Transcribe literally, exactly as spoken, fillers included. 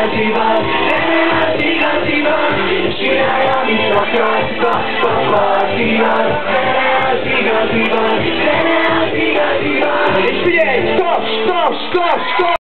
igaziban, de nem az igaziban. Csinálj, amit akarsz, papaziban, de nem az igaziban, de nem az igaziban. És figyelj, stop, stop, stop, stop!